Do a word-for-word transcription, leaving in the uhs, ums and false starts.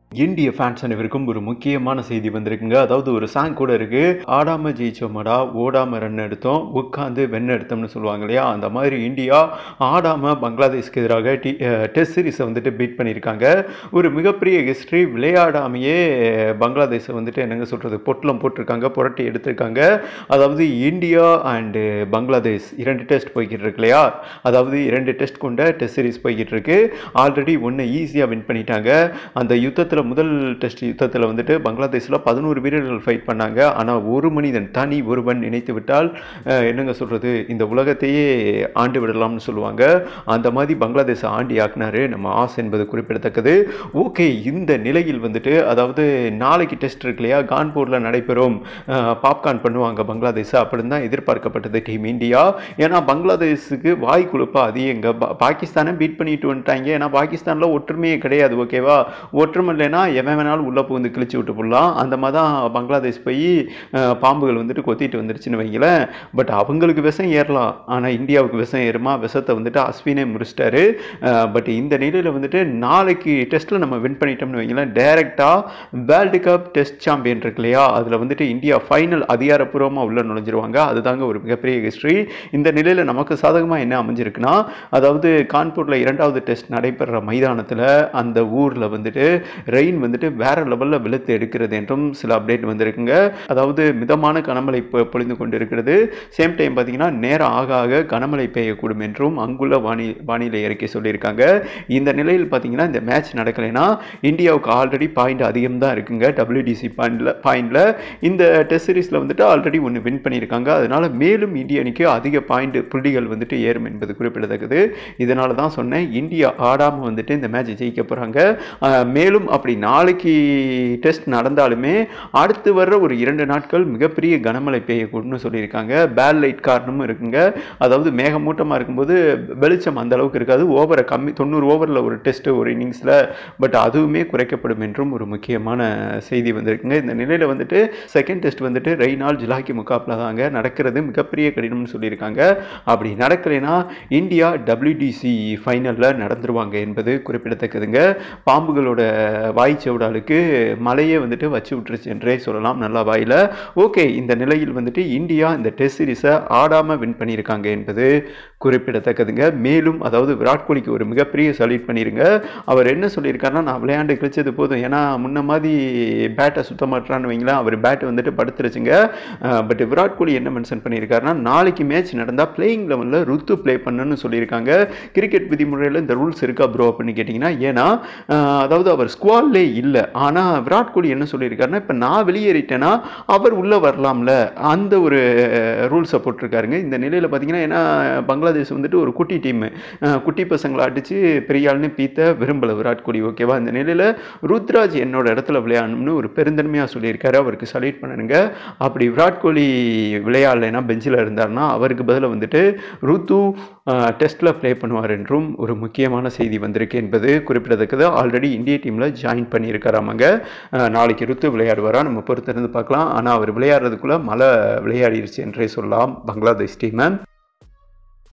இந்திய ஃபேன்ஸ் அனைவருக்கும் ஒரு முக்கியமான செய்தி வந்திருக்குங்க. அதாவது ஒரு சாங் கூட இருக்கு. ஆடாம ஜெயிச்சோமடா, ஓடாம ரன் எடுத்தோம், உட்காந்து வெண்ண எடுத்தோம்னு சொல்லுவாங்க இல்லையா? அந்த மாதிரி இந்தியா ஆடாம பங்களாதேஷ்க்கு எதிராக டி டெஸ்ட் சீரிஸை வந்துட்டு பீட் பண்ணியிருக்காங்க. ஒரு மிகப்பெரிய ஹிஸ்ட்ரி. விளையாடாமையே பங்களாதேஷை வந்துட்டு என்னங்க சொல்கிறது, பொட்டலம் போட்டிருக்காங்க, புரட்டி எடுத்திருக்காங்க. அதாவது இந்தியா அண்டு பங்களாதேஷ் இரண்டு டெஸ்ட் போய்கிட்டு இருக்கு இல்லையா? அதாவது இரண்டு டெஸ்ட் கொண்ட டெஸ்ட் சீரிஸ் போய்கிட்டு இருக்கு. ஆல்ரெடி ஒன்று ஈஸியாக வின் பண்ணிட்டாங்க. அந்த யுத்தத்தில் முதல் டெஸ்ட் யுத்தத்தில் வந்துட்டு பங்களாதேஷில் பதினோரு வீரர்கள் ஃபைட் பண்ணாங்க. ஆனால் ஒரு மனிதன், தனி ஒருவன் நினைத்து விட்டால் என்னங்க சொல்கிறது, இந்த உலகத்தையே ஆண்டு விடலாம்னு சொல்லுவாங்க. அந்த மாதிரி பங்களாதேஷை ஆண்டி ஆக்குனாரு நம்ம ஆஸ் என்பது குறிப்பிடத்தக்கது. ஓகே, இந்த நிலையில் வந்துட்டு அதாவது நாளைக்கு டெஸ்ட் இருக்கு இல்லையா, கான்பூரில் நடைபெறும். பாப்கார்ன் பண்ணுவாங்க பங்களாதேஷை அப்படின்னு தான் எதிர்பார்க்கப்பட்டது டீம் இந்தியா. ஏன்னா பங்களாதேஷுக்கு வாய் குழுப்பா அதிகங்க. பாகிஸ்தானை பீட் பண்ணிட்டு வந்துட்டாங்க. ஏன்னா பாகிஸ்தானில் ஒற்றுமையே கிடையாது. ஓகேவா? ஒற்றுமை இல்லைன்னா எவன் வேணாலும் உள்ளே புகுந்து கிழிச்சு விட்டு போடலாம். அந்த மாதிரி தான் பங்களாதேஷ் போய் பாம்புகள் வந்துட்டு கொத்திட்டு வந்துருச்சுன்னு வைங்களேன். பட் அவங்களுக்கு விஷம் ஏறலாம், ஆனால் இந்தியாவுக்கு விஷம் ஏறுமா? விஷத்தை வந்துட்டு அஸ்வினே முடிச்சிட்டாரு. பட் இந்த நிலையில் வந்துட்டு நாளைக்கு டெஸ்ட்டில் நம்ம வின் பண்ணிட்டோம்னு வைங்களேன், டைரெக்டாக வேர்ல்டு கப் டெஸ்ட் சாம்பியன் இருக்கு இல்லையா, அதில் வந்துட்டு இந்தியா ஃபைனல் அதிகாரப்பூர்வமாக உள்ள நுழைஞ்சிருவாங்க. அதுதாங்க ஒரு மிகப்பெரிய ஹிஸ்ட்ரி. இந்த நிலையில் நமக்கு சாதகமாக என்ன அமைஞ்சிருக்குன்னா, அதாவது கான்பூரில் இரண்டாவது டெஸ்ட் நடைபெறுற மைதானத்தில் அந்த ஊரில் வந்துட்டு ரெயின் வந்துட்டு வேற லெவலில் வெளுத்து எடுக்கிறது என்றும் சில அப்டேட் வந்திருக்குங்க. அதாவது மிதமான கனமழை பொழிந்து கொண்டு இருக்கிறது. சேம் டைம் பார்த்தீங்கன்னா நேரம் ஆக ஆக கனமழை பெய்யக்கூடும் என்றும் அங்குள்ள வானி வானிலை அறிக்கை சொல்லியிருக்காங்க. இந்த நிலையில் பார்த்தீங்கன்னா இந்த மேட்ச் நடக்கலைன்னா இந்தியாவுக்கு ஆல்ரெடி பாயிண்ட் அதிகம் தான் இருக்குங்க. டபிள்யூடிசி பாயிண்ட்ல பாயிண்ட்ல இந்த டெஸ்ட் சீரிஸில் வந்துட்டு ஆல்ரெடி ஒன்று வின் பண்ணியிருக்காங்க. அதனால மேலும் இந்திய அணிக்கு அதிக பாயிண்ட் புள்ளிகள் வந்துட்டு ஏறும் என்பது குறிப்பிடத்தக்கது. இதனால தான் சொன்னேன், இந்தியா ஆடாமல் வந்துட்டு இந்த மேட்ச் ஜெயிக்க போகிறாங்க. மேலும் அப்படி நாளைக்கு டெஸ்ட் நடந்தாலுமே அடுத்து வர்ற ஒரு இரண்டு நாட்கள் மிகப்பெரிய கனமழை பெய்யக்கூடும்னு சொல்லியிருக்காங்க. பேட் லைட் காரணமும் இருக்குங்க. அதாவது மேகமூட்டமாக இருக்கும்போது வெளிச்சம் அந்த அளவுக்கு இருக்காது. ஓவரை கம்மி, தொண்ணூறு ஓவரில் ஒரு டெஸ்ட் ஒரு இன்னிங்ஸில். பட் அதுவுமே குறைக்கப்படும் என்றும் ஒரு முக்கியமான செய்தி வந்திருக்குங்க. இந்த நிலையில் வந்துட்டு செகண்ட் டெஸ்ட் வந்துட்டு ரெய்னால் ஜிலாக்கி முகாப்பில் தாங்க நடக்கிறது. மிகப்பெரிய கடினம்னு சொல்லியிருக்காங்க. அப்படி நடக்கலைன்னா இந்தியா டபிள்யூடிசி ஃபைனலில் நடந்துருவாங்க என்பது குறிப்பிடத்தக்கதுங்க. பாம்புகளோட வாய்ச்சவுடாலுக்கு மலையே வந்துட்டு வச்சு விட்டுருச்சு என்றே சொல்லலாம், நல்லா வாயில். ஓகே, இந்த நிலையில் வந்துட்டு இந்தியா இந்த டெஸ்ட் சீரிஸை ஆடாமல் வின் பண்ணியிருக்காங்க என்பது குறிப்பிடத்தக்கதுங்க. மேலும் அதாவது விராட் கோலிக்கு ஒரு மிகப்பெரிய சல்யூட் பண்ணிருங்க. அவர் என்ன சொல்லியிருக்காருன்னா, நான் விளையாண்டு கிழிச்சது போதும், ஏன்னா முன்ன மாதிரி பேட்டை சுத்த மாட்டான்னு வைங்களேன், அவர் பேட் வந்துட்டு படுத்துருச்சுங்க. பட் விராட் கோலி என்ன மென்ஷன் பண்ணியிருக்காருன்னா, நாளைக்கு மேட்ச் நடந்தால் பிளேயிங் லெவலில் ருத்து பிளே பண்ணுன்னு சொல்லியிருக்காங்க. கிரிக்கெட் விதிமுறையில் இந்த ரூல்ஸ் இருக்கா ப்ரோ அப்படின்னு கேட்டிங்கன்னா, ஏன்னா அதாவது அவர் ஸ்குவாட்லே இல்லை. ஆனால் விராட் கோலி என்ன சொல்லியிருக்காருன்னா, இப்போ நான் வெளியேறிட்டேன்னா அவர் உள்ளே வரலாம்ல, அந்த ஒரு ரூல்ஸை போட்டிருக்காருங்க. இந்த நிலையில் பார்த்தீங்கன்னா, ஏன்னா பங்களாதேஷ் வந்துட்டு ஒரு குட்டி டீமு, குட்டி பசங்களை அடித்து பெரிய ஆள்னு பீத்த விரும்பலை விராட் கோலி. ஓகேவா? இந்த நிலையில் ருத்ராஜ் என்னோட இடத்துல விளையாடணும்னு ஒரு பெருந்தன்மையாக சொல்லியிருக்காரு. அவருக்கு சல்யூட் பண்ணுங்க. அப்படி விராட் கோலி விளையாடலைன்னா, பெஞ்சில் இருந்தார்னா அவருக்கு பதிலாக வந்துட்டு ருத்து டெஸ்ட்டில் ப்ளே பண்ணுவார் என்றும் ஒரு முக்கியமான செய்தி வந்திருக்கு என்பது குறிப்பிடத்தக்கது. ஆல்ரெடி இந்திய டீமில் ஜாயின் பண்ணியிருக்காராமாங்க. நாளைக்கு ருத்து விளையாடுவாரா, நம்ம பொறுத்திருந்து பார்க்கலாம். ஆனால் அவர் விளையாடுறதுக்குள்ளே மழை விளையாடிருச்சு என்றே சொல்லலாம் பங்களாதேஷ் டீமை.